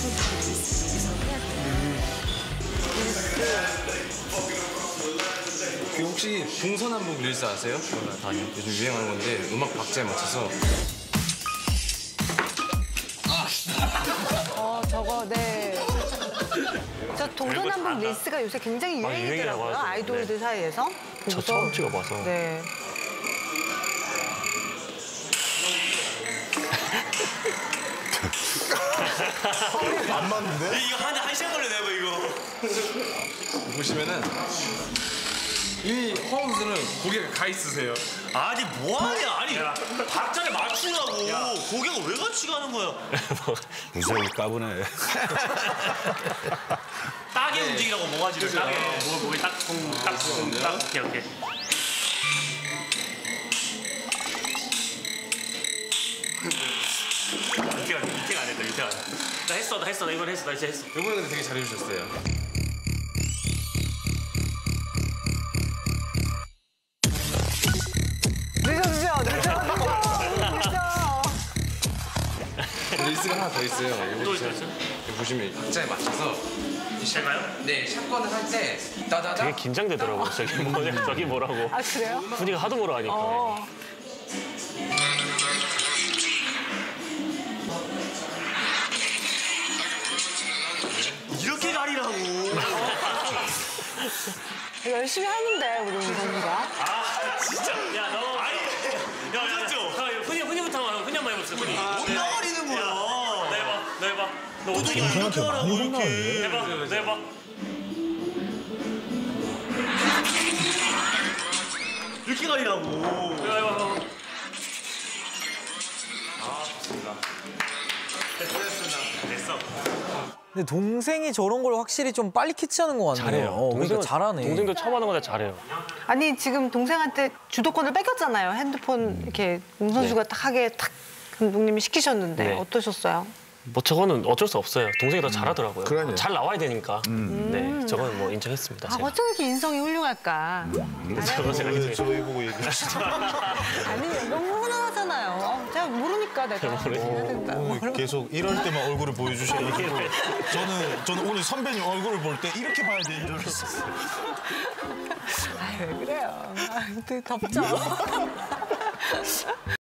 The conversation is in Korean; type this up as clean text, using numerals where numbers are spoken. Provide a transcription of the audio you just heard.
혹시 동서남북 릴스 아세요? 아니요. 요즘 유행하는 건데 음악 박자에 맞춰서. 저거 네. 저 동서남북 릴스가 요새 굉장히 유행이더라고요. 아이돌들 사이에서. 저 처음 찍어봐서. 네. 안 맞는데? 이거 한 시간 걸려요, 이거. 보시면은 이 허우스는 고개가 가 있으세요. 아니 뭐하냐? 아니 박자를 맞추라고. 고개가 왜 같이 가는 거야? 무지하게 까부네. 딱에 움직이라고 모가지를 딱에. 목이 딱, 이렇게. 밑에가 안 했다, 밑에가 안 했다. 나 했어, 나 이번 했어, 나 이제 했어. 이번에 근데 되게 잘해주셨어요. 릴스가 하나 더 있어요. 또 있었어요? 여기 보시면 박자에 맞춰서 제가요? 네, 샷건을 할 때 따다다. 되게 긴장되더라고요. 저기 뭐라고. 아, 그래요? 분위기가 하도 뭐라 하니까. 이렇게 가리라고. 열심히 하는데, 우리 은성이가. 아, 진짜. 야, 너. 아니, 훈이부터 와. 훈이 한번 해보세요, 훈이. 못 나가리는 거야. 너 해봐. 너 어떻게 이렇게 하라고, 이렇게. 해봐, 너 해봐. 이렇게 가리라고. 해봐. 됐어. 근데 동생이 저런 걸 확실히 좀 빨리 캐치하는 것 같네요. 잘해요. 그러니까 잘하네. 동생도 처음 하는 거다 잘해요. 아니, 지금 동생한테 주도권을 뺏겼잖아요. 핸드폰 이렇게 웅 선수가 딱 하게 탁 감독님이 시키셨는데 네. 어떠셨어요? 뭐 저거는 어쩔 수 없어요. 동생이 더 잘하더라고요. 그러네요. 잘 나와야 되니까. 네, 저건 뭐 인정했습니다. 아, 제가. 어쩜 이렇게 인성이 훌륭할까? 저거 제가 왜 인정했어요. 저희 보고 얘기하시죠? 아니, 너무 훈훈하잖아요. 제가 모르니까 내가 해야 된다. 계속 이럴 때만 얼굴을 보여주셔가지고 저는 오늘 선배님 얼굴을 볼 때 이렇게 봐야 되는 줄 알았어요. 아, 왜 그래요? 아, 되게 덥죠?